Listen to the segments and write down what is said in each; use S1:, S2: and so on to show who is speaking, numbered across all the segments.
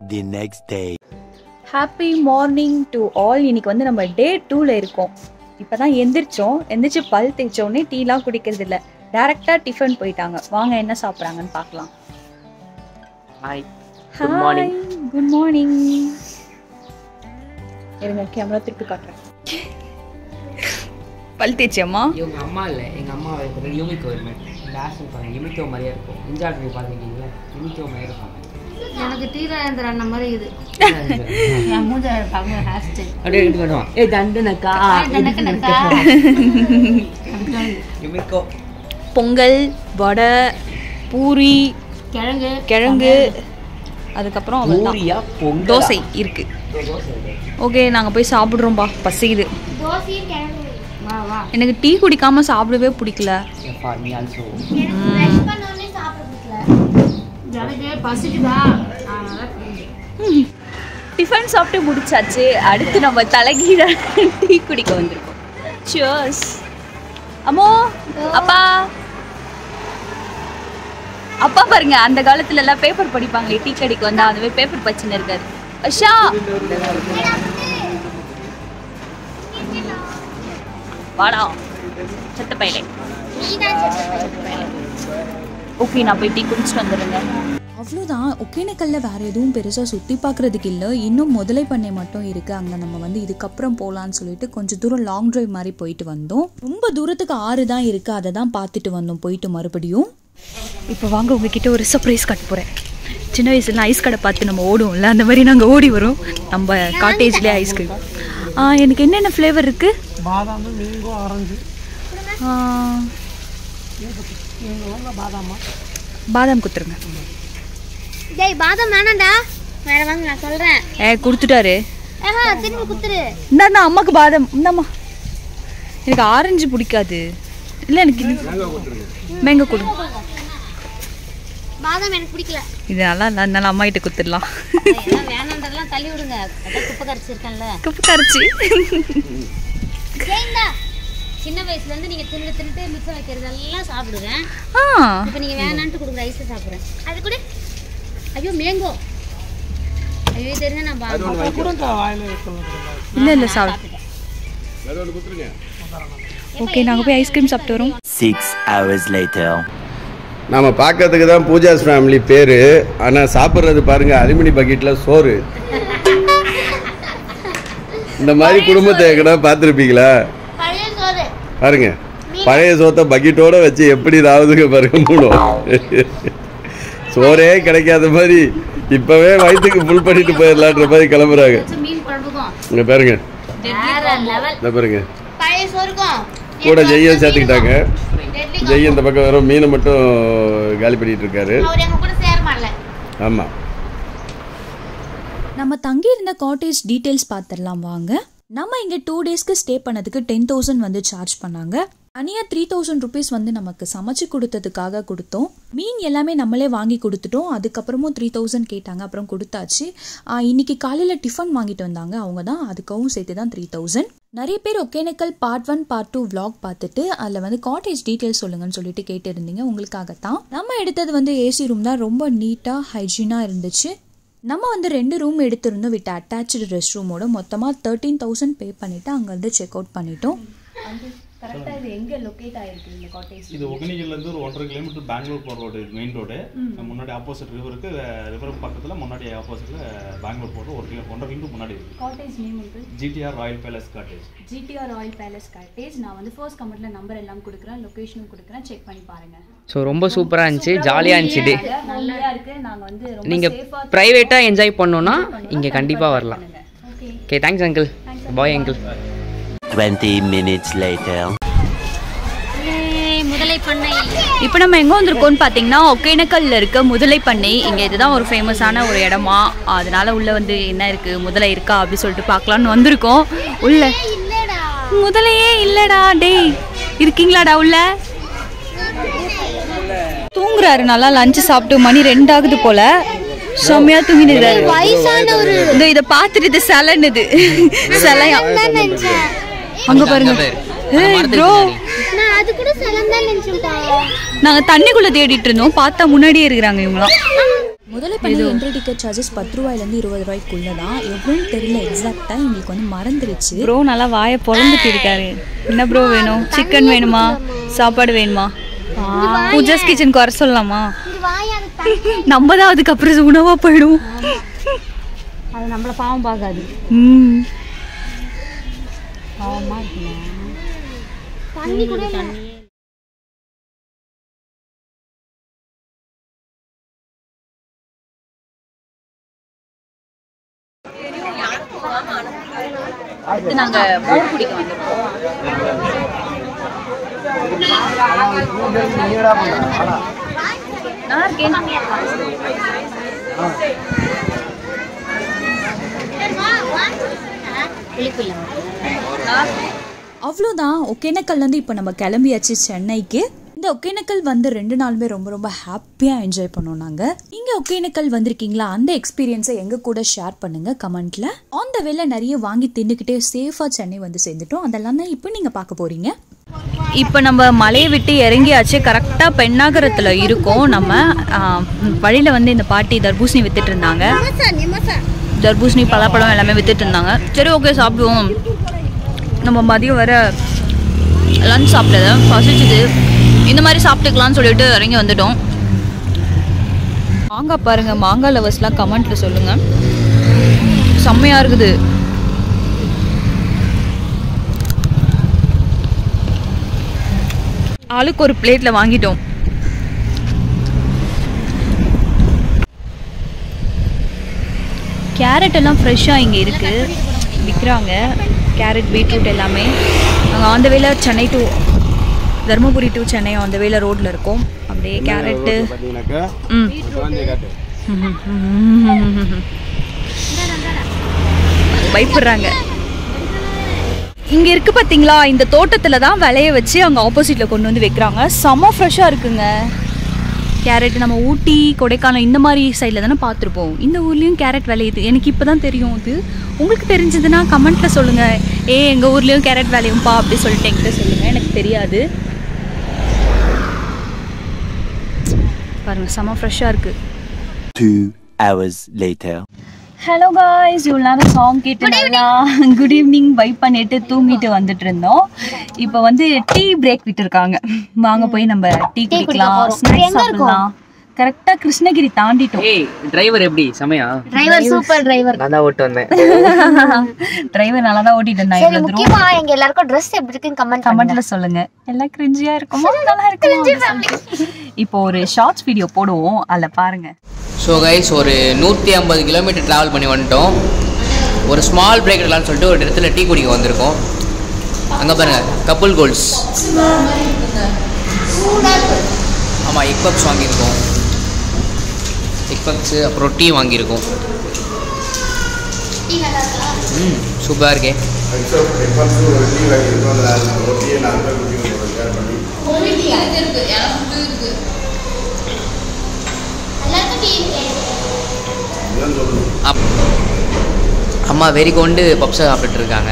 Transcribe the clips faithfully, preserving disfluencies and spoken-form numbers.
S1: the next day.
S2: Happy morning to all. இன்னைக்கு வந்து நம்ம டே டூல இருக்கோம். இப்பதான் எந்திரிச்சோம். எந்திரிச்சு பல் தேய்ச்சோடனே டீலாம் குடிக்கிறது இல்ல. டைரக்டா டிஃபன் போயிட்டாங்க. வாங்க என்ன சாப்பிடுறாங்கன்னு பார்க்கலாம்.
S3: Hi. Good morning.
S2: Good morning. இருங்க கேமரா திருப்பி காட்டுறேன். பல் தேய்ச்சம்மா?
S3: இவங்க அம்மா இல்ல, எங்க அம்மா யூமிக்கோ இருமே. லாஸ்ட் பாருங்க யூமிக்கோ மாதிரியே இருக்கும். இன்ஜார்ட் பண்ணி பாத்தீங்களா? யூமிக்கோ மாதிரி இருக்கும்.
S4: எனக்கு டீல அந்த அண்ணா மாதிரி இது. நான் மூஞ்ச பாங்க ஹேர் ஸ்டைல்.
S3: அப்படியே எடுத்து காட்டுவான். ஏய் தண்டனக்கா.
S4: தண்டனக்கா.
S3: யூமிக்கோ.
S2: பொங்கல், வடை, பூரி,
S4: கிழங்கு,
S2: கிழங்கு அதுக்கப்புறம்
S3: பூரியா பொங்கல்
S2: தோசை இருக்கு. ஓகே நாங்க போய் சாப்பிடுறோம்பா, பசிக்குது.
S4: தோசை கிழங்கு. வா வா.
S2: எனக்கு டீ குடிக்காம சாப்பிடவே பிடிக்கல.
S3: For me also.
S4: எனக்கு பிரஷ் பண்ணனே சாப்பிட பிடிக்கல. எனக்கு பசிக்குதா? அதனால
S2: டிஃபன் சாப்பிட்டு முடிச்சாச்சு. அடுத்து நம்ம தலைகீழ டீ குடிக்க வந்திருக்கோம். சியர்ஸ். அம்மோ, அப்பா அப்பா பாருங்க, அந்த காலத்துல எல்லாம் பேப்பர் படிப்பாங்க. டீ கடைக்கு வந்தா அதுவே பேப்பர் பச்சின்னு இருக்காரு. அஷா வாடா செத்த பையலே. ஓகே நான் போய் டீ குடிச்சிட்டு வந்துடுங்க.
S5: அவ்வளோதான். ஒகேனக்கல்ல வேற எதுவும் பெருசாக சுற்றி பார்க்குறதுக்கு இல்லை. இன்னும் முதலை பண்ணை மட்டும் இருக்குது. அங்கே நம்ம வந்து இதுக்கப்புறம் போகலான்னு சொல்லிட்டு கொஞ்சம் தூரம் லாங் ட்ரைவ் மாதிரி போயிட்டு வந்தோம். ரொம்ப தூரத்துக்கு ஆறு தான் இருக்குது, அதை தான் பார்த்துட்டு வந்தோம் போயிட்டு மறுபடியும்.
S2: இப்போ வாங்க உங்ககிட்ட ஒரு சர்ப்ரைஸ் காட்ட போகிறேன். சின்ன வயசுல ஐஸ் கடை பார்த்து நம்ம ஓடுவோம்ல, அந்த மாதிரி நாங்கள் ஓடி வரோம் நம்ம காட்டேஜ்லேயே ஐஸ்கிரீம். எனக்கு என்னென்ன ஃப்ளேவர் இருக்குது?
S3: பாதாம், மேங்கோ, ஆரஞ்சு.
S2: பாதாம் குத்துருங்க.
S4: டேய் பாதாம் வேணாம்டா, வேற வாங்க நான் சொல்றேன்.
S2: ஏ கொடுத்துட்டாரு.
S4: ஆஹா திரும்பி குத்துரு.
S2: இந்தாண்ணா அம்மாக்கு பாதாம். இந்தாம்மா. எனக்கு ஆரஞ்சு பிடிக்காது. இல்லை எனக்கு மேங்கோ கொடுங்க.
S4: பாதாம் எனக்கு பிடிக்கல.
S2: இது நல்லா இல்லை, அதனால அம்மா கிட்ட குத்துடலாம்.
S4: எல்லாம் வேணாம்ன்றதெல்லாம் தள்ளி விடுங்க. அதான் குப்பை கரைச்சி இருக்கேன்ல.
S2: குப்பை கரைச்சி.
S4: ஏண்டா சின்ன வயசுல இருந்து நீங்க தின்னு தின்னுட்டு மிச்சம் வைக்கிறதெல்லாம் சாப்பிடுவேன். இப்போ நீங்க வேணான்ட்டு கொடுக்குற ஐஸ் சாப்பிடுறேன். அது கூட ஐயோ மேங்கோ. ஐயோ தெரிஞ்ச நான் பாதாம்
S3: குடுங்க வாயில வைக்கலாம்.
S2: இல்ல இல்ல சாப்பிடு.
S6: வேற ஒன்னு குத்துறீங்க.
S2: ஓகே நாங்க போய் ஐஸ்கிரீம் சாப்பிட்டு வரோம்.
S1: Six hours later.
S6: நாம பார்க்கிறதுக்கு தான் பூஜாஸ் ஃபேமிலி பேரு, ஆனா சாப்பிடுறது பாருங்க அலுமினி பக்கெட்ல சோறு. இந்த மாதிரி குடும்பத்தை எங்கடா பார்த்துருப்பீங்களா?
S4: பழைய சோறு
S6: பாருங்க, பழைய சோத்தை பக்கெட்டோட வச்சு எப்படி ராவுதுங்க பாருங்க. மூணும் சோறே கிடைக்காத மாதிரி இப்பவே வயிற்றுக்கு புல் பண்ணிட்டு போயிடலான்ற மாதிரி கிளம்புறாங்க.
S4: மீன் குழம்புக்கும்
S6: இங்க பாருங்க,
S4: வேற லெவல்.
S6: இந்த பாருங்க
S4: பழைய சோறுக்கும்
S6: கூட ஜெய்யை சேர்த்துக்கிட்டாங்க. ஜெய் இந்த பக்கம் வரும், மீனை மட்டும் காலி பண்ணிட்டு இருக்காரு.
S4: அவர் எங்க கூட சேர மாட்டல.
S6: ஆமா,
S5: நம்ம தங்கியிருந்த காட்டேஜ் டீட்டெயில்ஸ் பார்த்துடலாம் வாங்க. நம்ம இங்கே டூ டேஸ்க்கு ஸ்டே பண்ணதுக்கு டென் தௌசண்ட் வந்து சார்ஜ் பண்ணாங்க. தனியாக த்ரீ தௌசண்ட் ருபீஸ் வந்து நமக்கு சமைச்சு கொடுத்ததுக்காக கொடுத்தோம். மீன் எல்லாமே நம்மளே வாங்கி கொடுத்துட்டோம். அதுக்கப்புறமும் த்ரீ தௌசண்ட் கேட்டாங்க, அப்புறம் கொடுத்தாச்சு. இன்னைக்கு காலையில் டிஃபன் வாங்கிட்டு வந்தாங்க அவங்க தான், அதுக்கவும் சேர்த்து தான் த்ரீ தௌசண்ட். நிறைய பேர் Hogenakkal part one part two vlog பார்த்துட்டு அதில் வந்து காட்டேஜ் டீட்டெயில்ஸ் சொல்லுங்கன்னு சொல்லிட்டு கேட்டு இருந்தீங்க. உங்களுக்காகத்தான் நம்ம எடுத்தது வந்து ஏசி ரூம் தான். ரொம்ப நீட்டாக ஹைஜீனாக இருந்துச்சு. நம்ம வந்து ரெண்டு ரூம் எடுத்திருந்தோம் வித் அட்டாச்சு ரெஸ்ட் ரூமோட. மொத்தமாக தேர்ட்டீன் தௌசண்ட் பே பண்ணிவிட்டு அங்கேருந்து செக் அவுட் பண்ணிட்டோம்.
S2: கரெக்டாக இது எங்கே லொக்கேட் ஆகிருக்கு இந்த காட்டேஜ்?
S7: இது ஒகேனக்கல்லேருந்து ஒரு ஒன்றரை கிலோமீட்டர் பெங்களூர் போகிற ரோடு, மெயின் ரோடு. முன்னாடி ஆப்போசிட் ரிவருக்கு, ரிவர் பக்கத்தில் முன்னாடி ஆப்போசிட்டில் பெங்களூர் போகிற ஒரு கிலோ ஒன்றரை கிலோமீட்டர் முன்னாடி இருக்குது.
S2: காட்டேஜ் நேம் வந்து
S7: GTR royal palace cottage.
S2: GTR royal palace cottage. நான் வந்து ஃபர்ஸ்ட் கமெண்ட்டில் நம்பர் எல்லாம் கொடுக்குறேன், லொக்கேஷனும் கொடுக்குறேன், செக் பண்ணி பாருங்கள்.
S3: ஸோ ரொம்ப சூப்பராக இருந்துச்சு, ஜாலியாக இருந்துச்சு. டே
S2: நல்லா இருக்குது. நாங்கள் வந்து
S3: நீங்கள் ப்ரைவேட்டாக என்ஜாய் பண்ணோன்னா இங்கே கண்டிப்பாக வரலாம். Okay thanks uncle. Bye uncle.
S1: Twenty minutes later.
S4: முதலை பண்ணை.
S2: இப்போ நம்ம எங்கே வந்திருக்கோம்னு பார்த்தீங்கன்னா ஒகேனக்கல்ல இருக்க முதலை பண்ணை. இங்கே இதுதான் ஒரு ஃபேமஸான ஒரு இடமா, அதனால உள்ள வந்து என்ன இருக்குது, முதலை இருக்கா அப்படி சொல்லிட்டு பார்க்கலான்னு வந்திருக்கோம். உள்ள முதலையே இல்லைடா. டேய் இருக்கீங்களாடா உள்ள? தூங்குறாரு நல்லா. லஞ்சு சாப்பிட்டு மணி ரெண்டாகுது போல, செம்மையா தூங்கினாரு. இந்த இதை பார்த்துட்டு இது சிலைன்னுது சிலையா அங்க பாருங்க. ப்ரோ
S4: அது கூட சலந்தா நினைச்சேன்டா.
S2: நாங்க தண்ணிக்குள்ள தேடிட்டு இருந்தோம், பார்த்தா முன்னாடியே இருக்கிறாங்க இவங்களாம்.
S5: முதல்ல பண்ண என்ட்ரி டிக்கெட் சார்ஜஸ் பத்து ரூபாயிலேருந்து இருபது ரூபாய்க்குள்ள தான். எவ்வளோன்னு தெரியல எக்ஸாக்டாக, எங்களுக்கு வந்து மறந்துருச்சு.
S2: ப்ரோ நல்லா வாயை பொழந்துட்டு இருக்காரு. என்ன ப்ரோ வேணும்? சிக்கன் வேணுமா? சாப்பாடு வேணுமா? பூஜாஸ் கிச்சனுக்கு வர சொல்லலாமா? நம்ம தான் அதுக்கப்புறம் உணவாக போயிடும்.
S4: அது நம்மளை பாவம் பார்க்காது.
S2: ம்
S4: பாவமாக இருக்குண்ணா. தண்ணி கூட தண்ணி
S2: அடுத்து நாங்கள் மோர் குடிக்க வந்திருக்கோம். நான் இருக்கேன்.
S5: அவ்வளோதான். ஒகேனக்கல்லேருந்து இப்போ நம்ம கிளம்பியாச்சு சென்னைக்கு. இந்த ஒகேனக்கல் வந்து ரெண்டு நாளுமே ரொம்ப ரொம்ப ஹாப்பியாக என்ஜாய் பண்ணோம் நாங்கள். இங்கே ஒகேனக்கல் வந்திருக்கீங்களா? அந்த எக்ஸ்பீரியன்ஸை எங்கள் கூட ஷேர் பண்ணுங்கள் கமெண்ட்டில். ஆன் த வேல நிறைய வாங்கி தின்னுக்கிட்டே சேஃபாக சென்னை வந்து சேர்ந்துட்டோம். அதெல்லாம் தான் இப்போ நீங்கள் பார்க்க போகிறீங்க.
S2: இப்போ நம்ம மலையை விட்டு இறங்கியாச்சு. கரெக்டாக பெண்ணாகரத்தில் இருக்கோம். நம்ம வழியில் வந்து இந்த பாட்டி தர்பூசணி வித்துட்டு இருந்தாங்க. தர்பூசணி பலாப்பழம் எல்லாமே வித்துட்டு இருந்தாங்க. சரி ஓகே சாப்பிடுவோம். நம்ம மதியம் வர லஞ்ச் சாப்பிட்டது பசிச்சுது, இந்த மாதிரி சாப்பிட்டுக்கலாம்னு சொல்லிட்டு இறங்கி வந்துட்டோம். மாங்காய் பாருங்கள், மாங்காய் லவர்ஸ்லாம் கமெண்ட்டில் சொல்லுங்கள். செம்மையாக இருக்குது. ஆளுக்கு ஒரு பிளேட்டில் வாங்கிட்டோம். கேரட் எல்லாம் ஃப்ரெஷ்ஷாக இங்கே இருக்குது, விற்கிறாங்க. கேரட், பீட்ரூட் எல்லாமே. நாங்கள் ஆன் த வேல Chennai to Dharmapuri to Chennai on the வேல ரோட்டில் இருக்கோம். அப்படியே கேரட்டு. ம் பயப்படுறாங்க. இங்கே இருக்குது பார்த்தீங்களா, இந்த தோட்டத்தில் தான் விளைய வச்சு அங்கே ஆப்போசிட்டில் கொண்டு வந்து வைக்கிறாங்க. செம்ம ஃப்ரெஷ்ஷாக இருக்குங்க கேரட். நம்ம ஊட்டி, கொடைக்கானல் இந்த மாதிரி சைடில் தானே பார்த்துருப்போம். இந்த ஊர்லேயும் கேரட் விளையுது. எனக்கு இப்போ தான் தெரியும். இது உங்களுக்கு தெரிஞ்சதுன்னா கமெண்ட்டில் சொல்லுங்கள். ஏ எங்கள் ஊர்லேயும் கேரட் விளையும்பா அப்படி சொல்லிட்டு என்கிட்ட சொல்லுங்கள். எனக்கு தெரியாது. பாருங்கள் செம்ம ஃப்ரெஷ்ஷாக இருக்குது.
S1: Two hours later.
S2: Hello guys, இவ்வளோ நேரம் சாங் கேட்டு நல்லா குட் ஈவினிங் வைப் பண்ணிட்டு தூங்கிட்டு வந்துட்டு இருந்தோம். இப்போ வந்து டீ பிரேக் விட்டுருக்காங்க. வாங்க போய் நம்ம டீ குடிக்கலாம், ஸ்நாக்ஸ் சாப்பிடலாம். கரெக்டாக கிருஷ்ணகிரி தாண்டிட்டோம்.
S3: ஏய் டிரைவர் எப்படி? சமையா
S4: டிரைவர் சூப்பர் டிரைவர்.
S3: நான் தான் ஓட்டு வந்தேன்.
S2: டிரைவர் நல்லா தான் ஓட்டிட்டு இருந்தா.
S4: சரி முக்கியமா எங்க எல்லாருக்கும் Dress எப்படி இருக்குன்னு கமெண்ட்
S2: கமெண்ட்ல சொல்லுங்க. எல்லாம் கிரிஞ்சியா இருக்குமா நல்லா இருக்குமா? இப்போ ஒரு ஷார்ட்ஸ் வீடியோ போடுவோம், அதுல பாருங்க.
S3: ஸோ கைஸ், ஒரு நூற்றி ஐம்பது கிலோமீட்டர் ட்ராவல் பண்ணி வந்துட்டோம். ஒரு ஸ்மால் பிரேக் எடுக்கலாம்னு சொல்லிட்டு ஒரு இடத்துல டீ குடிக்க வந்திருக்கோம். அங்கே பாருங்கள், கப்புள் கோல்ஸ். ஆமாம், எக் பப்ஸ் வாங்கியிருக்கோம். எக் பப்ஸு அப்புறம் டீ வாங்கியிருக்கோம். ம் சூப்பராக இருக்கே. அம்மா வெறி கொண்டு பப்ஸை சாப்பிட்டு இருக்காங்க.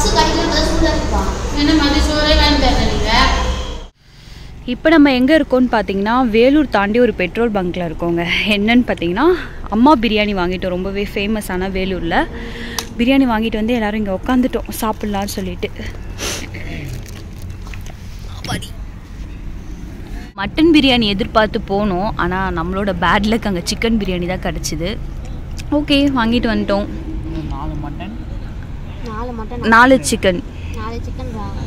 S2: இப்போ நம்ம எங்கே இருக்கோம்னு பார்த்தீங்கன்னா வேலூர் தாண்டி ஒரு பெட்ரோல் பங்க்கில் இருக்கோங்க. என்னன்னு பார்த்தீங்கன்னா அம்மா பிரியாணி வாங்கிட்டோம். ரொம்பவே ஃபேமஸான வேலூரில் பிரியாணி வாங்கிட்டு வந்து எல்லோரும் இங்கே உட்காந்துட்டோம் சாப்பிட்லான்னு சொல்லிட்டு. மட்டன் பிரியாணி எதிர்பார்த்து போனோம், ஆனால் நம்மளோட பேட் லக் அங்கே சிக்கன் பிரியாணி தான் கிடச்சிது. ஓகே வாங்கிட்டு வந்துட்டோம்.
S3: நாலு மட்டன்
S4: நாலு மட்டன்
S2: நாலு சிக்கன்
S4: நாலு சிக்கன்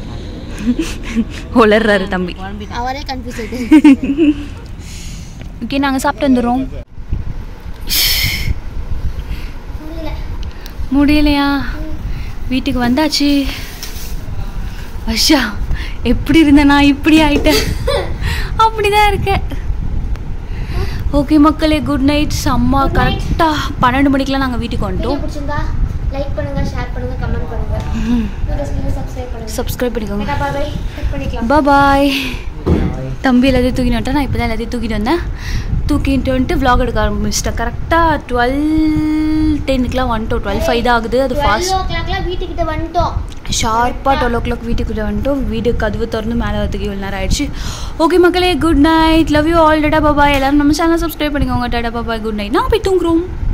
S2: ஒளர்றாரு தம்பி.
S4: அவரே கன்ஃபியூஸ் ஆயிட்டு.
S2: ஓகே நாங்கள் சாப்பிட்டு வந்துடுறோம். முடியலையா? வீட்டுக்கு வந்தாச்சு. வர்ஷா எப்படி இருந்தேனா இப்படி ஆயிட்டேன். அப்படிதான் இருக்கேன். ஓகே மக்களே, குட் நைட். செம்ம கரெக்டாக பன்னெண்டு மணிக்கெலாம் நாங்கள் வீட்டுக்கு வந்துட்டோம்.
S4: பிடிச்சிருந்தா லைக் பண்ணுங்க, ஷேர் பண்ணுங்க, கமெண்ட் பண்ணுங்க, சப்ஸ்கிரைப் பண்ணுங்க.
S2: சப்ஸ்கிரைப் பண்ணிக்கோங்க.
S4: By by. கிளிக் பண்ணிக்கலாம்.
S2: பாய். தம்பி எல்லாத்தையும் தூக்கிட்டு வந்துட்டேன். நான் இப்போ தான் எல்லாத்தையும் தூக்கிட்டு வந்தேன். தூக்கிட்டு வந்துட்டு vlog எடுக்க ஆரம்பிச்சிட்டேன். கரெக்டாக டுவெல் டென்னுக்குலாம் வந்துட்டோம். டுவெல் ஃபைவ் தான் ஆகுது. அது ஃபாஸ்ட்
S4: டுவெல் ஓ கிளாக்லாம் வீட்டுக்கிட்ட வந்துட்டோம்.
S2: ஷார்ப்பாக டுவெல் ஓ கிளாக் வீட்டுக்கிட்ட வந்துட்டோம். வீடு கதவு திறந்து மேலே வரதுக்கு இவ்வளோ நேரம் ஆயிடுச்சு. ஓகே மக்களே, good night, love you all. Tata bye bye. எல்லாரும் நம்ம சேனல் சப்ஸ்கிரைப் பண்ணிக்கோங்க. Tata bye bye, good night. நான் போய் தூங்குறோம்.